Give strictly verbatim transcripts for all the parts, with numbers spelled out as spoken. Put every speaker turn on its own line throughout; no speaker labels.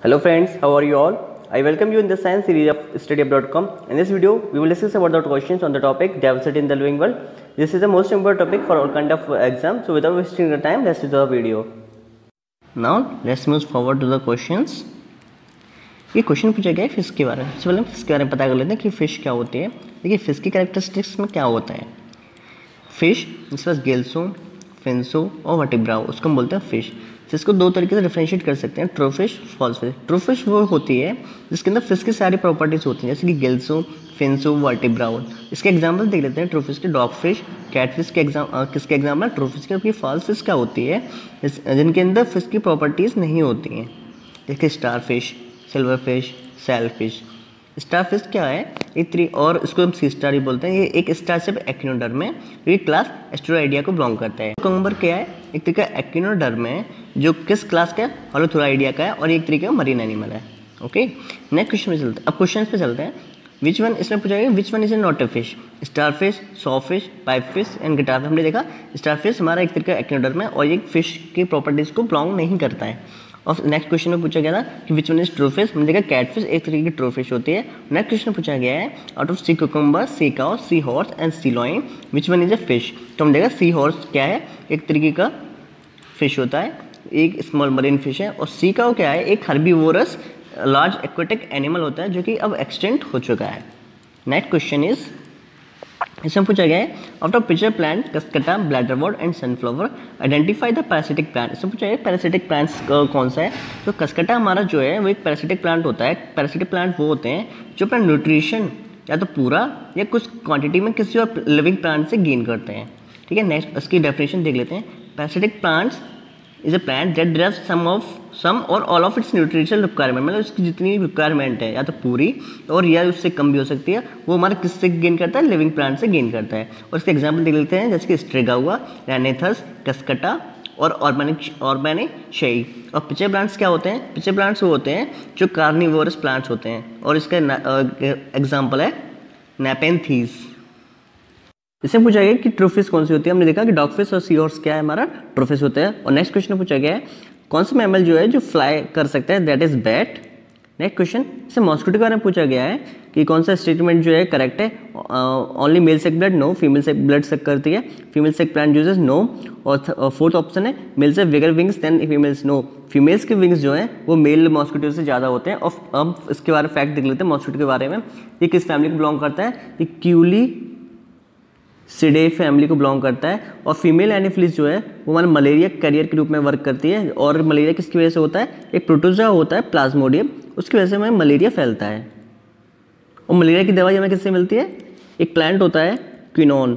Hello friends, how are you all? I welcome you in the science series of study up dot com. In this video, we will discuss about the questions on the topic diversity in the living world. This is the most important topic for all kind of exam. So without wasting the time, let's do the video. Now let's move forward to the questions. ये question पूछा गया है fish के बारे में. सबसे पहले हम फिश के बारे में पता कर लेते हैं कि फिश क्या होती है. देखिए फिश की कैरेक्टरिस्टिक्स में क्या होता है. फिश इसके पास गिल्सो, फिन्सो और वर्टिब्राओ, उसको हम बोलते हैं फिश. जिसको दो तरीके से डिफरेंशिएट कर सकते हैं, true fish, false fish. True fish वो होती है जिसके अंदर फिश की सारी प्रॉपर्टीज होती हैं, जैसे कि गिल्सो, फिन्सो, वर्टिब्राओ. इसके एग्जांपल देख लेते हैं. ट्रू फिश के डॉग फिश, कैट फिश के एग्जाम किसके एग्जाम्पल ट्रू फिश के. जबकि फॉल्स फिश क्या होती है जिनके अंदर फिश की प्रॉपर्टीज नहीं होती हैं, जैसे star fish, silver fish, sail fish. Star fish क्या है, एक तरी और इसको हम सी स्टार ही बोलते हैं. ये एक स्टार शिप एक्टिनोडर्म में ये क्लास एस्टेरोइडिया को बिलोंग करता है. कुकुम्बर क्या है, एक तरीका एक्टिनोडर्म है जो किस क्लास का है, होलोथोराइडिया का है, और एक तरीके का मरीन एनिमल है. ओके, नेक्स्ट क्वेश्चन पे चलते हैं. अब क्वेश्चन पे चलते हैं. विच वन, इसमें पूछा गया which one is a not a fish. Star fish, saw fish, pipe fish and guitar fish. हमने देखा स्टार फिश हमारा एक तरीका एक्टिनोडर्म है और ये फिश की प्रॉपर्टीज को बिलोंग नहीं करता है. और नेक्स्ट क्वेश्चन में पूछा गया था कि which one is true fish. हमने देखा कैट फिश एक तरीके की ट्रू फिश होती है. नेक्स्ट क्वेश्चन पूछा गया है out of sea cucumber, sea cow, sea horse and sea lion which one is a fish. तो हम देखा सी हॉर्स क्या है, एक तरीके का फिश होता है, एक स्मॉल मरीन फिश है. और सी काउ क्या है, एक हर्बीवोरस लार्ज एक्वेटिक एनिमल होता है जो कि अब एक्सटेंट हो चुका है. नेक्स्ट क्वेश्चन इज, इसमें पूछा गया है out of pitcher plant, cuscuta, bladderwort and sunflower identify the parasitic plant. इसमें पूछा गया पैरासिटिक प्लांट्स कौन सा है. तो कस्कटा हमारा जो है वो एक पैरासिटिक प्लांट होता है. पैरासिटिक प्लांट वो होते हैं जो अपना न्यूट्रिशन या तो पूरा या कुछ क्वांटिटी में किसी और लिविंग प्लांट से गेन करते हैं. ठीक है, नेक्स्ट उसकी डेफिनेशन देख लेते हैं. Parasitic plants is a plant that derives some of some or all of its nutritional requirement. मतलब उसकी जितनी रिक्वायरमेंट है या तो पूरी और या उससे कम भी हो सकती है, वो हमारा किससे गेन करता है, लिविंग प्लांट से गेन करता है. और इसके एग्जांपल देख लेते हैं, जैसे कि स्ट्रेगा हुआ, रैनेथस, कस्कटा और ऑर्गेनिक ऑर्गेनिशेई. और पिचर प्लांट्स क्या होते हैं, पिचर प्लांट्स वो होते हैं जो कार्निवोरस प्लांट्स होते हैं. और इसका एग्जाम्पल है नेपेंथीज. इससे पूछा गया कि ट्रू फिश कौन सी होती है. हमने देखा कि डॉग फिश और सी हॉर्स क्या है, हमारा ट्रू फिश होता है. और नेक्स्ट क्वेश्चन पूछा गया है कौन सा मैमल जो है जो फ्लाई कर सकता है, that is bat. Next question, इससे मॉस्किटो के बारे में पूछा गया है कि कौन सा स्टेटमेंट जो है करेक्ट है. Only male suck blood, no. Female suck blood suck करती है. Female suck plant juices, no. और फोर्थ ऑप्शन है मेल से bigger wings than females, no. Females के विंग्स जो हैं वो मेल मॉस्किटो से ज़्यादा होते हैं. और अब इसके बारे में फैक्ट देख लेते हैं मॉस्किटो के बारे में. ये किस फैमिली को बिलोंग करता है, ये क्यूली सिडे फैमिली को बिलोंग करता है. और फीमेल एनिफिलिस जो है वो हमारे मलेरिया कैरियर के रूप में वर्क करती है. और मलेरिया किसकी वजह से होता है, एक प्रोटोजोआ होता है प्लाज्मोडियम, उसकी वजह से हमें मलेरिया फैलता है. और मलेरिया की दवाई हमें किससे मिलती है, एक प्लांट होता है क्विनोन,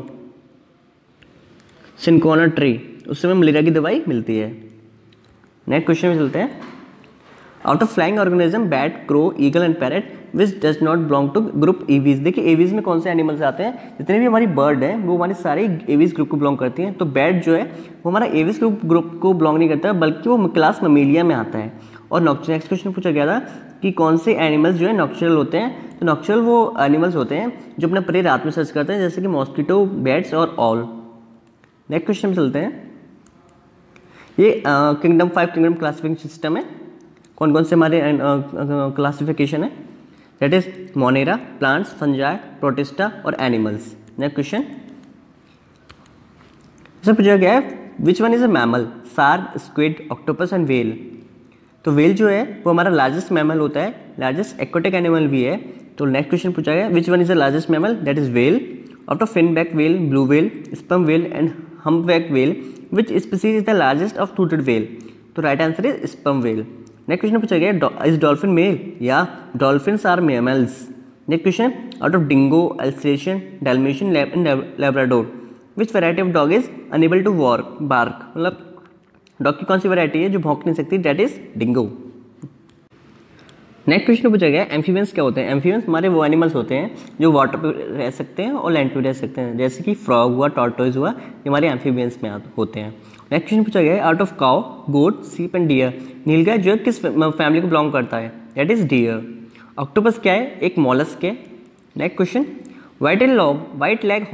सिनकोना ट्री, उससे हमें मलेरिया की दवाई मिलती है. नेक्स्ट क्वेश्चन में चलते हैं. Out of flying organism, bat, crow, eagle and parrot which does not belong to group aves. देखिए एवीज में कौन से एनिमल्स आते हैं, जितने भी हमारी बर्ड हैं वो हमारी सारी एवीज ग्रुप को बिलोंग करती हैं. तो बैट जो है वो हमारा एवीज ग्रुप ग्रुप को बिलोंग नहीं करता है, बल्कि वो क्लास ममेलिया में आता है. और नेक्स्ट क्वेश्चन पूछा गया था कि कौन से एनिमल्स जो है नॉक्चुरल होते हैं. तो नॉक्चुरल वो एनिमल्स होते हैं जो अपना प्रे रात में सर्च करते हैं, जैसे कि मॉस्किटो, बैट्स और ऑल. नेक्स्ट क्वेश्चन में चलते हैं. ये kingdom five kingdom classification system है. कौन कौन से हमारे क्लासिफिकेशन है, that is monera, plants, fungi, protista और एनिमल्स. नेक्स्ट क्वेश्चन, इसमें पूछा गया है which one is a mammal, shark, squid, octopus and whale. तो व्हेल जो है वो हमारा लार्जेस्ट मैमल होता है, लार्जेस्ट एक्वेटिक एनिमल भी है. तो नेक्स्ट क्वेश्चन पूछा गया which one is the largest mammal, that is whale. Out of finback whale, blue whale, sperm whale and humpback whale which species is the largest of toothed whale. तो right answer is sperm whale. Next question पूछा गया is dolphin male, या dolphins are mammals. Next question, out of dingo, Alsatian, Dalmatian and Labrador which variety of dog is unable to work bark. मतलब dog की कौन सी variety है जो भौंक नहीं सकती, that is dingo. Next question पूछा गया एम्फीबियंस क्या होते हैं. एम्फीबियंस हमारे वो एनिमल्स होते हैं जो वाटर पे रह सकते हैं और लैंड पे रह सकते हैं, जैसे कि फ्रॉग हुआ, टॉर्टोइज हुआ, ये हमारे एम्फीबियंस में होते हैं. नेक्स्ट क्वेश्चन पूछा गया आउट ऑफ काउ, गोट, सीप एंड डियर नीलगाय जो है किस फैमिली को बिलोंग करता है, दैट इज डियर. ऑक्टोपस क्या है, एक मॉलस्क है. Next question, white and log, white leghorn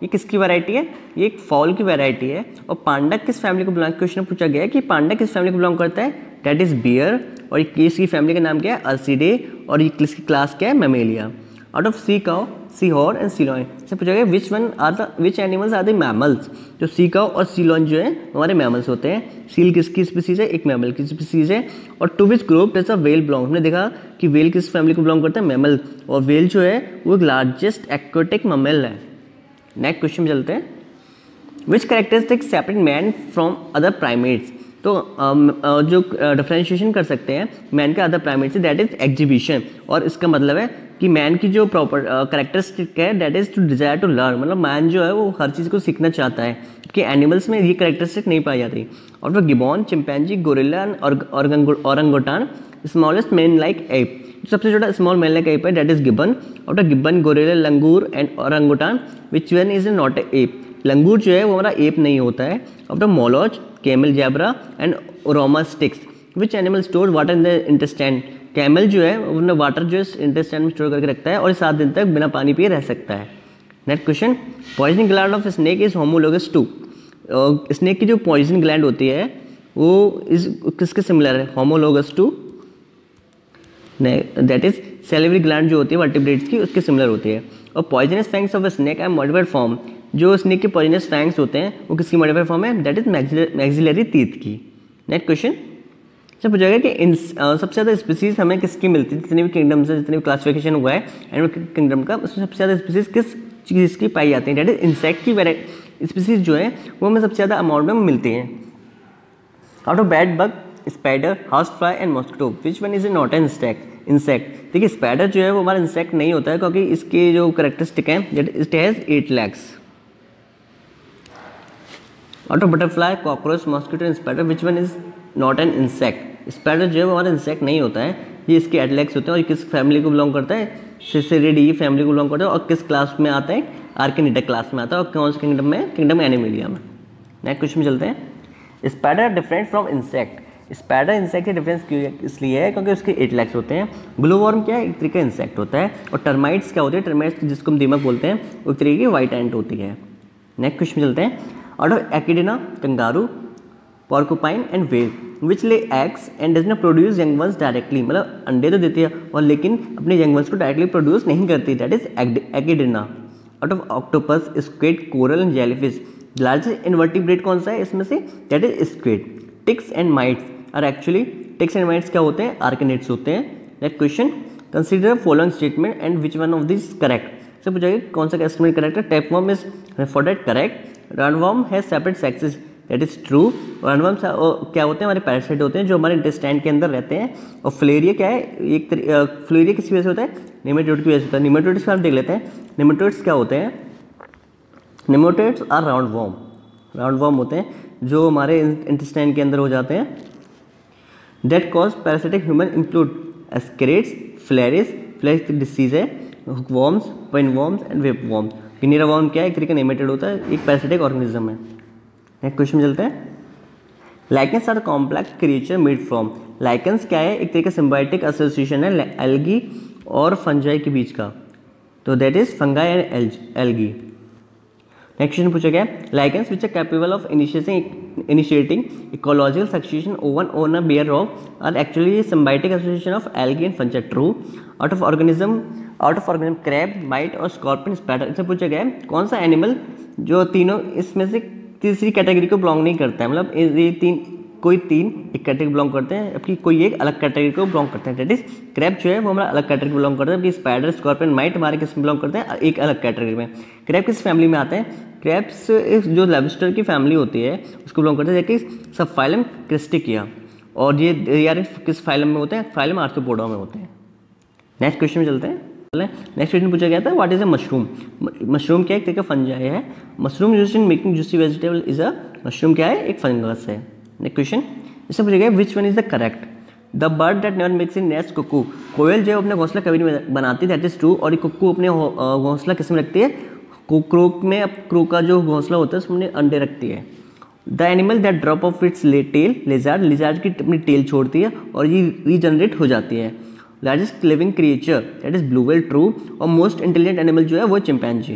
ये किसकी वैरायटी है? ये एक फॉल की वैरायटी है। और पांडा किस फैमिली को बिलोंग, क्वेश्चन पूछा गया है कि पांडा किस फैमिली को बिलोंग करता है? That is bear. और ये इसकी फैमिली का नाम क्या है? अर्सिडे। और ये इसकी क्लास क्या है? Mammalia. Out of sea cow, sea horn and sea lion से पूछा गया which one are the which animals are the mammals. जो सी काउ और सीलॉइन जो है हमारे मैमल्स होते हैं। सील किसकी स्पीसीज है? एक मैमल की स्पीसीज है। और to which group does a whale belong, हमने देखा कि वेल किस फैमिली को बिलोंग करता है? मैमल। और वेल जो है वो एक लार्जेस्ट एक्वेटिक मैमल है। नेक्स्ट क्वेश्चन में चलते हैं। Which characteristics separate man from other primates. तो uh, जो डिफ्रेंशिएशन कर सकते हैं मैन के अदर प्राइमेट से, दैट इज एग्जीबिशन। और इसका मतलब है कि मैन की जो प्रॉपर कैरेक्टरिस्टिक है that is to desire to learn, मतलब मैन जो है वो हर चीज़ को सीखना चाहता है, कि एनिमल्स में ये कैरेक्टरिस्टिक नहीं पाई जाती। और वो गिबॉन, चिंपैंजी, गोरिल्ला और orangutan smallest man like ape. सबसे छोटा स्मॉल मैन लाइक एप है that is gibbon. After gibbon, gorilla, langur and orangutan which one is not a ape. लंगूर जो है वो हमारा एप नहीं होता है। After moloch, camel, zebra and uromastyx which animal store water in the intestine. Camel जो है उन्हें वाटर जो है इंटेस्टाइन में स्टोर करके रखता है और सात दिन तक बिना पानी पिए रह सकता है। Next question. Poisoning gland of snake is homologous to. Snake की जो पॉइजन ग्लैंड होती है वो इस किसके सिमिलर है? Homologous to, that is salivary gland जो होती है वर्टिब्रेट्स की, उसके सिमिलर होती है। और poisonous fangs of snake and modified form, जो स्नेक के पॉइजनस फैंग्स होते हैं वो किसकी मॉडिफाइड फॉर्म है? दैट इज मैक्सिलरी टीथ की। नेक्स्ट क्वेश्चन से पूछा गया कि इन सबसे ज़्यादा स्पीसीज हमें किसकी मिलती है? जितने भी किंगडम से जितने भी क्लासिफिकेशन हुआ है एनिमल किंगडम का, उसमें सबसे ज़्यादा स्पीसीज किस चीज़ की पाई जाती है? दैट इज इंसेक्ट की वेराइटी स्पीसीज जो है वो हमें सबसे ज़्यादा अमाउंट में मिलती हैं। Out of bed bug, spider, house fly and mosquito which one is not an insect. Insect देखिए स्पाइडर जो है वो हमारा इंसेक्ट नहीं होता है क्योंकि इसके जो करेक्टरिस्टिक हैं that it has eight legs. Out of butterfly, cockroach, mosquito and spider which one is not an insect. Spider जो है वो हमारा इंसेक्ट नहीं होता है, ये इसके एट लेग्स होते हैं। और ये किस फैमिली को बिलोंग करता है? सिसरिडी फैमिली को बिलोंग करता है। और किस क्लास में आता है? आर्केनिडा क्लास में आता है। और कौन से किंगडम में? किंगडम एनिमेलिया में। नेक्स्ट क्वेश्चन में चलते हैं। Spider different from insect. Spider insect से डिफरेंस क्यों इसलिए है क्योंकि उसके एट लेग्स होते हैं। ग्लोवर्म क्या है? एक तरीके का इंसेक्ट होता है। और टर्माइट्स क्या होते हैं? टर्माइट्स जिसको हम दीमक बोलते हैं, वो एक तरीके की वाइट एंट होती है। नेक्स्ट क्वेश्चन में चलते हैं। Out of echidna, kangaroo, porcupine and whale which lay eggs and does not produce young ones directly, मतलब अंडे तो देती है और लेकिन अपने यंग वंस को डायरेक्टली प्रोड्यूस नहीं करती, that is echidna. Out of octopus, squid, coral and jellyfish largest invertebrate कौन सा है इसमें से? That is squid. Ticks and mites are actually, ticks and mites क्या होते हैं? आर्केनेट्स होते हैं। Next question. Consider following statement and which one of this correct. सब पूछा कौन सा एस्टिमेट करेक्ट है? Tapeworm is for that correct. Roundworm has separate sexes, that is true. Roundworm क्या होते हैं? हमारे पैरासाइट होते हैं जो हमारे इंटेस्टाइन के अंदर रहते हैं। और फ्लेरिया क्या है? एक फ्लेरिया किस वजह से होता है? निमेटोड की वजह से होता है। निमेटोड्स का हम देख लेते हैं। निमेटोड्स क्या होते हैं? निमेटोड्स आर राउंडवर्म, राउंडवर्म होते हैं जो हमारे इंटेस्टाइन के अंदर हो जाते हैं। That cause parasitic human include ascarids, filaria, filaria disease है, हुकवर्म्स, पिनवर्म्स एंड वेबवर्म्स। गिनीरा वर्म क्या है? एक तरीके नेमेटेड होता है, एक पैरासिटिक ऑर्गेनिज्म है। नेक्स्ट क्वेश्चन में चलते हैं। Lichens are complex creature made from. Lichens क्या है? एक तरीके सिम्बायोटिक एसोसिएशन है एल्गी और फंजाई के बीच का, तो that is fungi and algae. Next question पूछा गया lichens which are capable of initiating initiating ecological succession even on a bare rock are actually symbiotic association of algae and fungi. True. Out of organism out of organism crab, mite और scorpion, spider, इससे पूछा गया कौन सा animal जो तीनों इसमें से तीसरी कैटेगरी को बिलोंग नहीं करता है, मतलब ये तीन कोई तीन एक कैटेगरी बिलोंग करते हैं जबकि कोई एक अलग कैटेगरी को बिलोंग करते हैं। दैट इज क्रैब जो है वो हमारा अलग कैटेगरी बिलोंग करता है, जबकि स्पाइडर, स्कॉर्पियन, माइट हमारे किस में बिलोंग करते हैं? एक अलग कैटेगरी में। क्रैब किस फैमिली में आते हैं? क्रैब्स जो लॉबस्टर की फैमिली होती है उसको बिलोंग करते हैं, जबकि सब फाइलम क्रिस्टिकिया। और ये यार किस फाइलम में होते हैं? फाइलम आर्थ्रोपोडा में होते हैं। नेक्स्ट क्वेश्चन में चलते हैं। नेक्स्ट क्वेश्चन पूछा गया था what is a mushroom. Mushroom क्या है? एक तरह का फंजाई है। Mushroom used in making juicy vegetable is a, mushroom क्या है? एक फंगस है। नेक्स्ट क्वेश्चन इससे पूछा गया which one is the correct. The bird that never makes in nest cuckoo. कोयल जो है अपने घोंसला कभी नहीं बनाती, दैट इज ट्रू। और ये कुक्कू अपने घोंसला किस में रखती है? क्रोक में। अब क्रो का जो घोंसला होता है उसमें अंडे रखती है। The animal that drop off its tail, lizard, lizard की अपनी टेल छोड़ती है और ये रीजनरेट हो जाती है। Largest living creature that is blue whale. True. और मोस्ट इंटेलिजेंट एनिमल जो है वो चिंपैंजी है।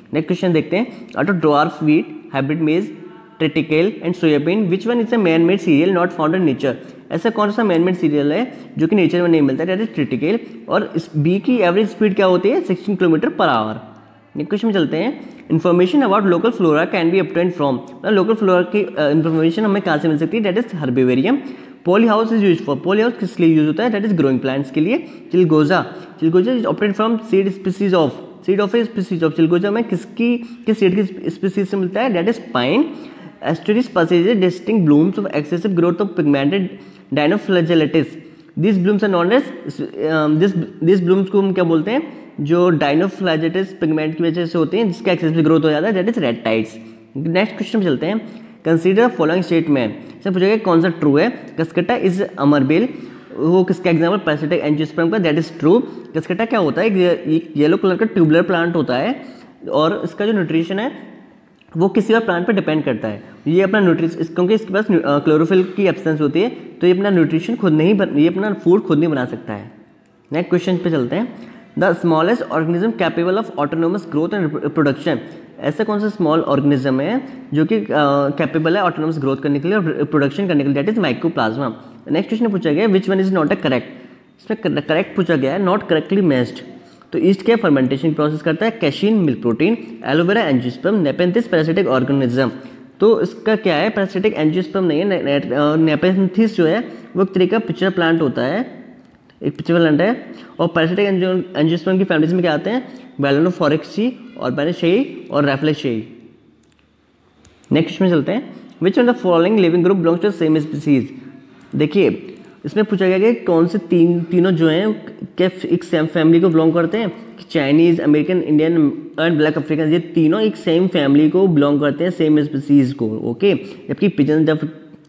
नेक्स्ट क्वेश्चन देखते हैं, out of dwarf wheat, hybrid maize, triticale and soybean which one is a man made cereal not found in nature. ऐसा कौन सा मैन मेड सीरियल है जो कि नेचर में नहीं मिलता है, दैट इज ट्रिटिकेल, और इस बी की एवरेज स्पीड क्या होती है, sixteen kilometre per hour. Next question में चलते हैं, information about local flora can be obtained from, local flora की इन्फॉर्मेशन हमें कहाँ से मिल सकती है, that is herbarium. Poly house is use for, poly house किस लिए यूज होता है, दैट इज ग्रोइंग प्लांट्स के लिए। Chilgoza, chilgoza is obtained from seed species of, seed of a species of, चिलगोजा में किसकी किस सीड की स्पीसीज से मिलता है, दैट इज पाइन। एस्टेरिस passages distinct blooms of excessive growth of pigmented dinoflagellates, these blooms are known as this these blooms को हम क्या बोलते हैं, जो डाइनोफ्लैजेलेटिस पिगमेंट की वजह से होते हैं जिसका एक्सेसिव ग्रोथ हो जाता है, that is red tides. Next question में चलते हैं, कंसीडर द फॉलोइंग स्टेटमेंट, इसमें पूछा गया कौन सा ट्रू है। कसकट्टा इज अमरबेल, वो किसका एग्जाम्पल, पैरासिटिक एंजियोस्पर्म का, दैट इज ट्रू। कसकट्टा क्या होता है, एक येलो कलर का ट्यूबुलर प्लांट होता है और इसका जो न्यूट्रिशन है वो किसी और प्लांट पर डिपेंड करता है। ये अपना न्यूट्रिशन, क्योंकि इसके पास क्लोरोफिल की एब्सेंस होती है तो ये अपना न्यूट्रिशन खुद नहीं बन, ये अपना फूड खुद नहीं बना सकता है। नेक्स्ट क्वेश्चन पे चलते हैं, the smallest organism capable of autonomous growth and production, ऐसा कौन सा स्मॉल ऑर्गेनिज्म है जो कि कैपेबल है ऑटोनोमस ग्रोथ करने के लिए और प्रोडक्शन करने के लिए, that is mycoplasma. Next question पूछा गया, which one is not a correct, इसमें करेक्ट पूछा गया है, नॉट करेक्टली मैच्ड। तो ईस्ट क्या फर्मेंटेशन प्रोसेस करता है, casein milk protein, aloe vera angiosperm, nepenthes parasitic organism. तो इसका क्या है, पैरासिटिक एंजियोस्पर्म नहीं है, नेपेंथिस जो है वो एक तरीका पिक्चर प्लांट होता है, एक पिक्चर प्लांट है। और पैरासिटिक एंजियोस्पर्म की फैमिलीज में क्या आते हैं, बैलेनोफोरेक्सी और बैनेशेई और रैफ्लेशेई। नेक्स्ट में चलते हैं, which of the following living group belongs to same species. देखिए इसमें पूछा गया कि कौन से तीन तीनों जो हैं क्या एक सेम फैमिली को बिलोंग करते हैं, Chinese, American, Indian and black African, ये तीनों एक सेम फैमिली को बिलोंग करते हैं, सेम स्पीसीज को, ओके। जबकि pigeon, duck,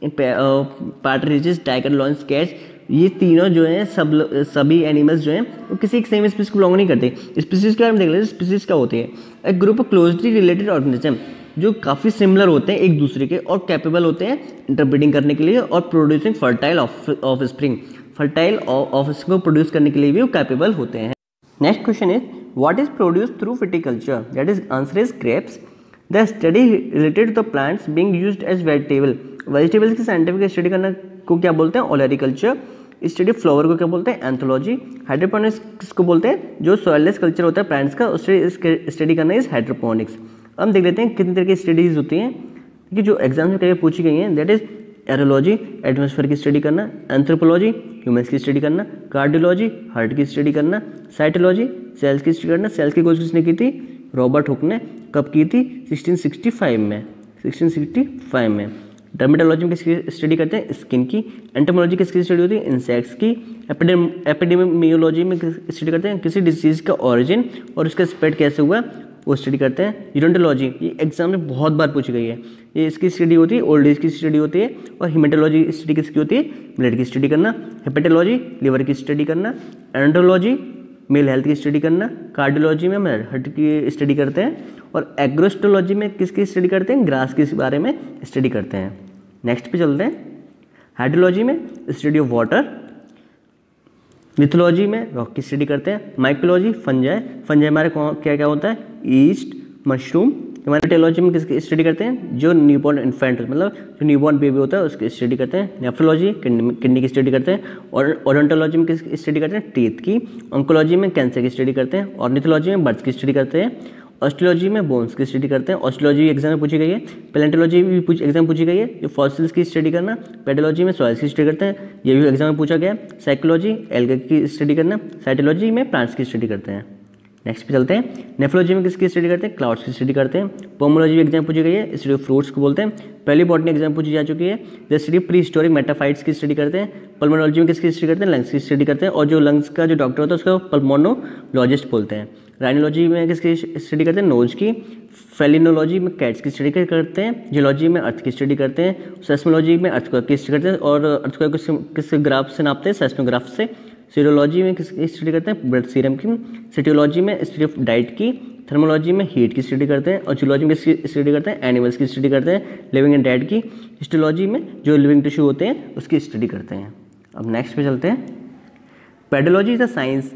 partridges, tiger, lions, cats, ये तीनों जो हैं सब सभी एनिमल्स जो हैं वो किसी एक सेम स्पीसीज को बिलोंग नहीं करते। स्पीसीज के बारे में देख लेते हैं, स्पीसीज क्या होती है, एक group of closely related organism जो काफ़ी सिमिलर होते हैं एक दूसरे के और कैपेबल होते हैं इंटरब्रीडिंग करने के लिए और producing fertile offspring, fertile off को प्रोड्यूस करने के लिए भी वो कैपेबल होते हैं। Next question is, what is produce through viticulture, that is answer is grapes. The study related to the plants being used as vegetable, vegetables की scientific study करना को क्या बोलते हैं, ओलेरिकल्चर। स्टडी फ्लावर को क्या बोलते हैं, एंथोलॉजी। हाइड्रोपोनिक्स किसको बोलते हैं, जो सॉइललेस कल्चर होता है प्लांट्स का, उससे स्टडी करना इज हाइड्रोपोनिक्स। हम देख लेते हैं कितनी तरह की स्टडीज़ होती हैं कि जो एग्जाम में कई पूछी गई हैं, दैट इज एरोलॉजी, एटमॉस्फेयर की स्टडी करना, एंथ्रोपोलॉजी, ह्यूमन्स की स्टडी करना, कार्डियोलॉजी, हार्ट की स्टडी करना, साइटोलॉजी, सेल्स की स्टडी करना। सेल्स की खोज किसने की थी, रॉबर्ट हुक ने, कब की थी, सिक्सटीन सिक्सटी फाइव में, सिक्सटीन सिक्सटी फाइव में। डर्मेटोलॉजी में किसकी स्टडी करते हैं, स्किन की। एंटोमोलॉजी किसकी स्टडी होती है, इंसेक्ट्स की। एपिडेमियोलॉजी में स्टडी करते हैं किसी डिजीज़ का ऑरिजिन और उसका स्प्रेड कैसे हुआ वो स्टडी करते हैं। यूरोंटोलॉजी, ये एग्जाम में बहुत बार पूछी गई है, ये इसकी स्टडी होती है, ओल्ड एज की स्टडी होती है। और हिमेटोलॉजी स्टडी किसकी होती है, ब्लड की स्टडी करना। हेपेटोलॉजी, लिवर की स्टडी करना। एंड्रोलॉजी, मेल हेल्थ की स्टडी करना। कार्डियोलॉजी में हम हार्ट की स्टडी करते हैं। और एग्रोस्टोलॉजी में किसकी स्टडी करते हैं, ग्रास के बारे में स्टडी करते हैं। नेक्स्ट पे चलते हैं, हाइड्रोलॉजी में स्टडी ऑफ वाटर। मिथोलॉजी में रॉक की स्टडी करते हैं। माइकोलॉजी, फंजाई, फंजाई हमारे क्या क्या होता है, ईस्ट, मशरूम। हमारे टेलॉजी में किसकी स्टडी करते हैं, जो न्यूबॉर्न इन्फेंट मतलब जो न्यूबॉर्न बेबी होता है उसकी स्टडी करते हैं। नेफ्रोलॉजी, किडनी की स्टडी करते हैं। और ओडोंटोलॉजी में किसकी स्टडी करते हैं, टीथ की। ऑन्कोलॉजी में कैंसर की स्टडी करते हैं। ऑर्निथोलॉजी में बर्ड्स की स्टडी करते हैं। ऑस्ट्रोलॉजी में बोन्स की स्टडी करते हैं। ऑस्ट्रोलॉजी एग्जाम में पूछी गई है। पैलेंटोलॉजी भी पूछ एग्जाम पूछी गई है, जो फॉसिल्स की स्टडी करना। पेडोलॉजी में सॉइल्स की स्टडी करते हैं, ये भी एग्जाम में पूछा गया। साइकोलॉजी, एल्गे की स्टडी करना। साइटोलॉजी में प्लांट्स की स्टडी करते हैं। नेक्स्ट पे चलते हैं, नेफ्रोलॉजी में किसकी स्टडी करते हैं, क्लाउड्स की स्टडी करते हैं। पोमोलॉजी एग्जाम पूछी गई है, स्टडी ऑफ फ्रूट्स को बोलते हैं। पहली बॉटनी एग्जाम पूछी जा चुकी है, the study prehistoric metaphytes की स्टडी करते हैं। पल्मोनोलॉजी में किसकी स्टडी करते हैं, लंग्स की स्टडी करते हैं। और जो लंग्स का जो डॉक्टर होता है उसको पल्मोनोलॉजिस्ट बोलते हैं। राइनोलॉजी में किसकी स्टडी करते हैं, नोज की। फेलिनोलॉजी में कैट्स की स्टडी करते हैं। जियोलॉजी में अर्थ की स्टडी करते हैं। सेस्मोलॉजी में अर्थक्वेक की स्टडी करते हैं और अर्थक्वेक को किस ग्राफ से नापते हैं, सेस्मोग्राफ से। सीरोलॉजी में किसकी स्टडी करते हैं, ब्लड सीरम की। सिटियोलॉजी में स्टडी ऑफ डाइट की। थर्मोलॉजी में हीट की स्टडी करते हैं। और जूलॉजी में किसकी स्टडी करते हैं, एनिमल्स की स्टडी करते हैं, लिविंग एंड डेड की। हिस्टोलॉजी में जो लिविंग टिश्यू होते हैं उसकी स्टडी करते हैं। अब नेक्स्ट पे चलते हैं, pedology is the science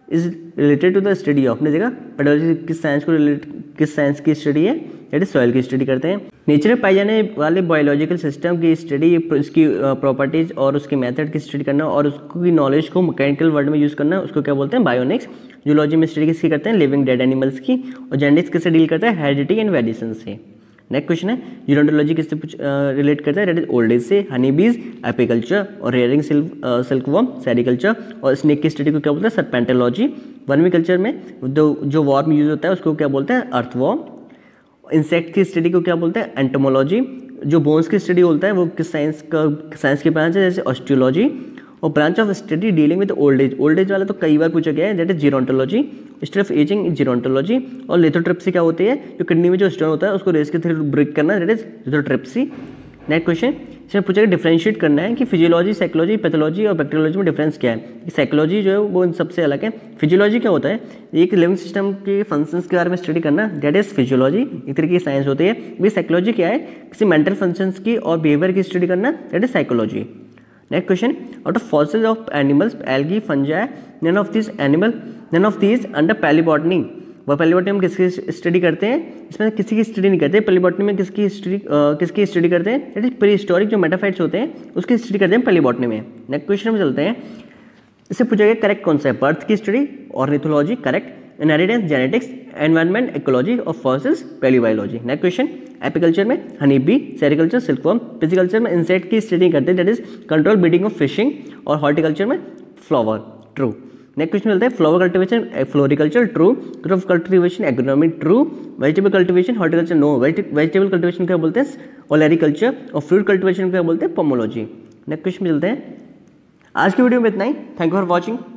is related to the study of, ने देखा पेडोलॉजी किस साइंस को रिलेट किस साइंस की स्टडी है, दैट इज सॉइल की स्टडी करते हैं। नेचर में पाए जाने वाले बायोलॉजिकल सिस्टम की स्टडी, उसकी प्रॉपर्टीज और उसके मेथड की स्टडी करना और उसकी नॉलेज को मैकेनिकल वर्ड में यूज़ करना, उसको क्या बोलते हैं, बायोनिक्स। जूलॉजी में स्टडी किसकी करते हैं, लिविंग डेड एनिमल्स की। और जेनेटिक्स किससे डील करता है, हेरिडिटी एंड वेरिएशन से। नेक्स्ट क्वेश्चन है यूरोंटोलॉजी किससे रिलेट करता है, दैट इज ओल्ड एज से। हनी बीज एपिकल्चर और रेयरिंग सिल्क वर्म सेरिकल्चर। और स्नेक की स्टडी को क्या बोलते हैं, सर्पेंटोलॉजी। वर्मी कल्चर में जो जो वर्म यूज होता है उसको क्या बोलते हैं, अर्थवर्म। इंसेक्ट की स्टडी को क्या बोलते हैं, एंटोमोलॉजी। जो बोन्स की स्टडी होता है वो किस साइंस का साइंस की ब्रांच है, जैसे ऑस्टियोलॉजी। और branch of study dealing with old age, old age वाला तो कई बार पूछा गया है, that is gerontology. Study of ageing gerontology. और लिथोट्रिप्सी क्या होती है, जो किडनी में जो स्टोन होता है उसको रेस के थ्रू ब्रेक करना, that is lithotripsy. Next question, इसमें पूछा गया डिफरेंशिएट करना है कि फिजियोलॉजी, साइकोलॉजी, पैथोलॉजी और बैक्टीरियोलॉजी में डिफरेंस क्या है। साइकोलॉजी जो है वो इन सबसे अलग है। फिजियोलॉजी क्या होता है, एक लिविंग सिस्टम के फंक्शंस के बारे में स्टडी करना, दैट इज फिजियोलॉजी, एक तरीके की साइंस होती है। भी साइकोलॉजी क्या है, किसी मेंटल फंक्शंस की और बिहेवियर की स्टडी करना, that is psychology. Next question, out of fossils of animals, algae, fungi, none of this animal none of this under palaeobotany. वह पैलीबॉटनी में किसकी स्टडी करते हैं, इसमें किसी की स्टडी नहीं करते। पैलीबॉटनी में किसकी स्टडी किसकी स्टडी करते हैं, दैट इज प्री हिस्टोरिक जो मेटाफाइट्स होते हैं उसकी स्टडी करते हैं पैलीबॉटनी में। नेक्स्ट क्वेश्चन में चलते हैं, इससे पूछा गया करेक्ट कौन सा है, बर्थ की study, ornithology correct, inheritance genetics, environment ecology और fossils palaeobiology. Next question, apiculture में honey bee, sericulture silkworm, pisciculture में इंसेक्ट की स्टडी करते हैं, that is control breeding of fishing. और हॉर्टिकल्चर में फ्लावर, ट्रू। नेक्स्ट क्वेश्चन मिलता है flower cultivation, floriculture true, crop cultivation, agronomy true, vegetable cultivation, horticulture no, vegetable cultivation क्या बोलते हैं, ओलेरिकल्चर। और फ्रूट कल्टिवेशन क्या बोलते हैं, पोमोलॉजी। नेक्स्ट क्वेश्चन मिलते हैं। आज की वीडियो में इतना ही, थैंक यू फॉर वॉचिंग।